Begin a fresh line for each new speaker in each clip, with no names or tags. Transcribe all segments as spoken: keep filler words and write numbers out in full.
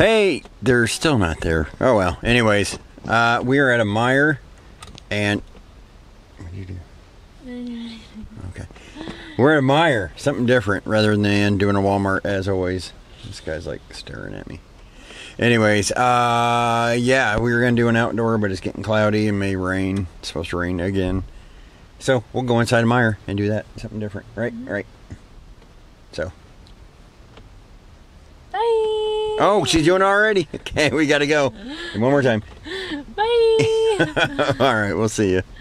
Hey, they're still not there. Oh well. Anyways, uh, we are at a Meijer, and what do you do? Okay, we're at a Meijer. Something different rather than doing a Walmart as always. This guy's like staring at me. Anyways, uh, yeah, we were gonna do an outdoor, but it's getting cloudy and may rain. It's supposed to rain again, so we'll go inside a Meijer and do that. Something different, right? Right. So.
Bye.
Oh, she's doing it already. Okay, we gotta go. One more time.
Bye.
All right, we'll see you.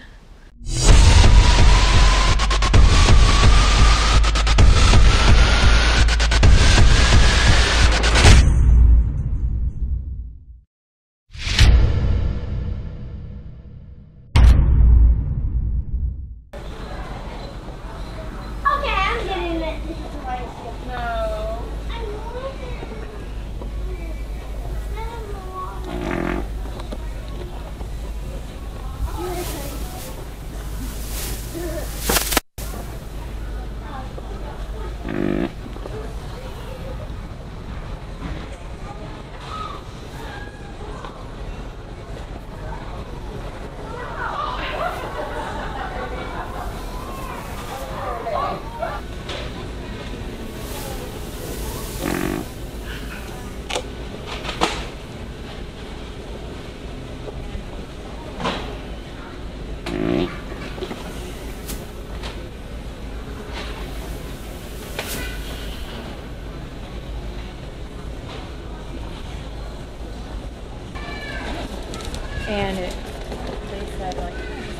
And it, they said like.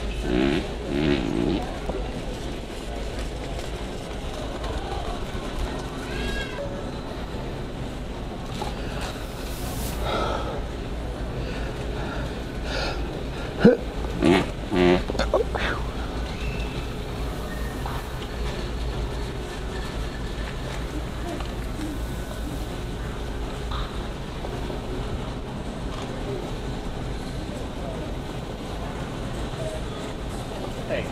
Hey.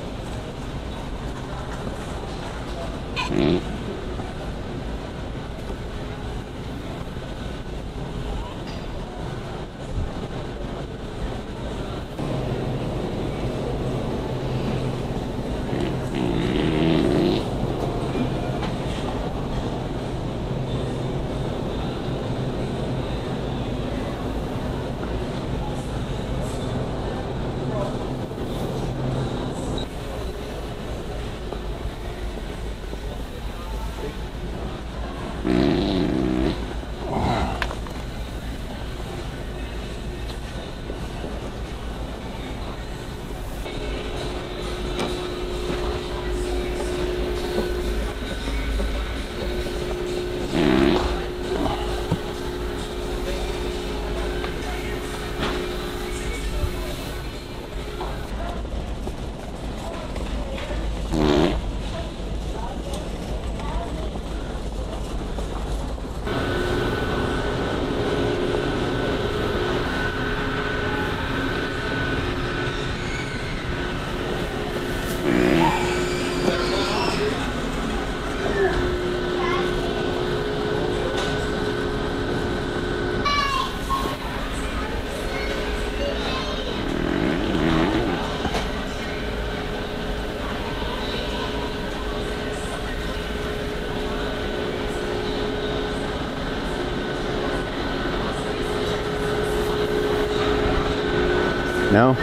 No?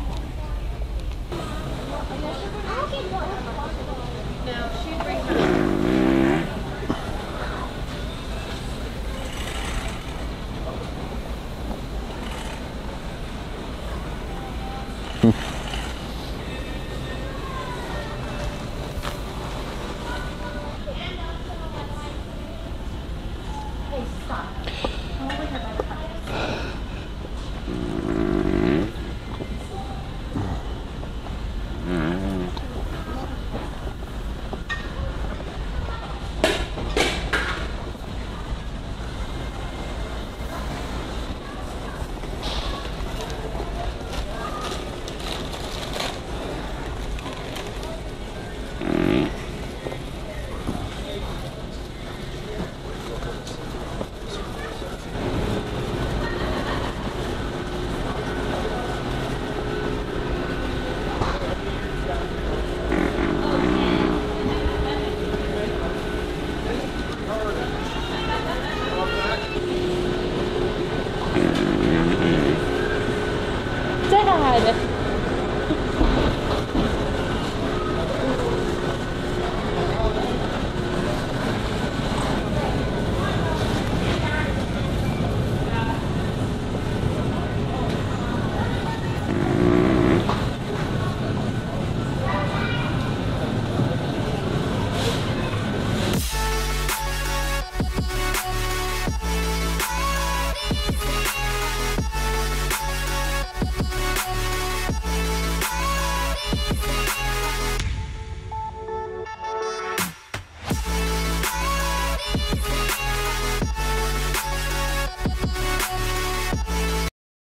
No, she's right now.